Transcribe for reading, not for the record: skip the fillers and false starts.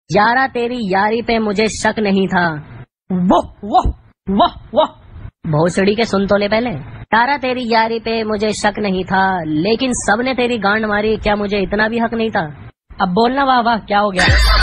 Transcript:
यारा तेरी यारी पे मुझे शक नहीं था। वाह वाह वाह वाह। भोसड़ी के सुन तो ले पहले। यारा तेरी यारी पे मुझे शक नहीं था, लेकिन सबने तेरी गांड मारी, क्या मुझे इतना भी हक नहीं था? अब बोलना वाह वाह क्या हो गया।